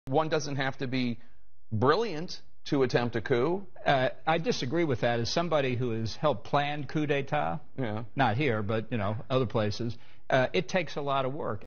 One doesn't have to be brilliant to attempt a coup. I disagree with that. As somebody who has helped plan coup d'etat, not here, but, you know, other places, it takes a lot of work.